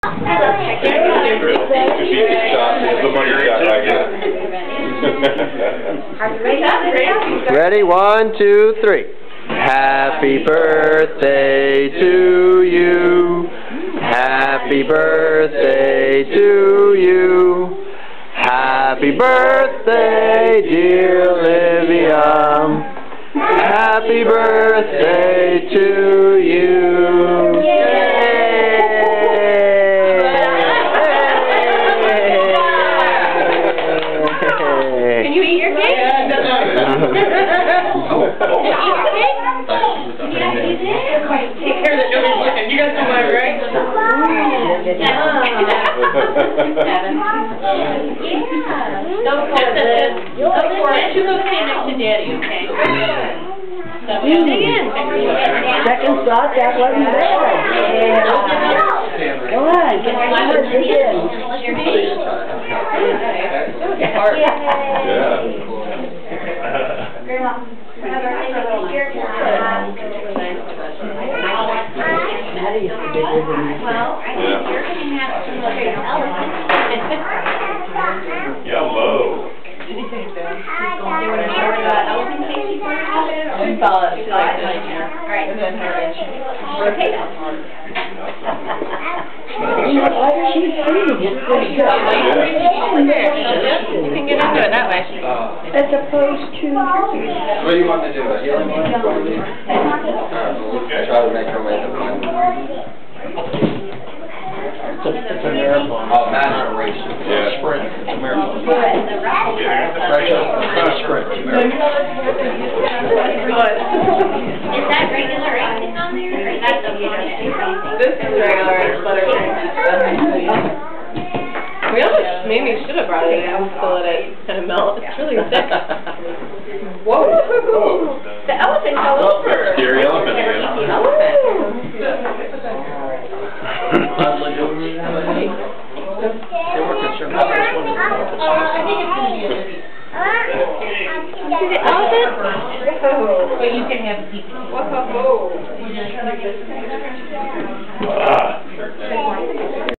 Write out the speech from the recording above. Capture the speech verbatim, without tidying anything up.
Ready? One, two, three. Happy birthday to you. Happy birthday to you. Happy birthday, dear Olivia. Happy birthday to you. Can you eat your cake? Take care that nobody's looking. You guys know mine, right? Yeah. Don't call it this. You go stand next to Daddy, okay? So, dig in. Second thought, that wasn't bad. Yeah. Come on, get your heart dig in. Yeah. Grandma, whenever I take your Maddie used to be bigger than me. well, I think you're going to have to look at elephants. Yellow. You want to share the elephant cake before you have it? She saw it. She liked it. All right. And then her and she Potato. You know, why does she feed it? It's Over there. So just, you can get into it that way. as opposed to... What do you want to do? A healing one? Alright, well, we'll try to make our way to one. It's a, it's a marathon. Oh, not a race. Yeah. Sprint. It's a marathon. Right, it's not a sprint. It's a marathon. Is that regular icing on there, or is that the one? This is regular, it's buttercream. We almost maybe should have brought it in to let it kind of melt. It's really thick. Whoa! The elephant fell over. Scary elephant again. Elephant. They were concerned about this one. See the elephant? But you can have people. Whoa! Ah.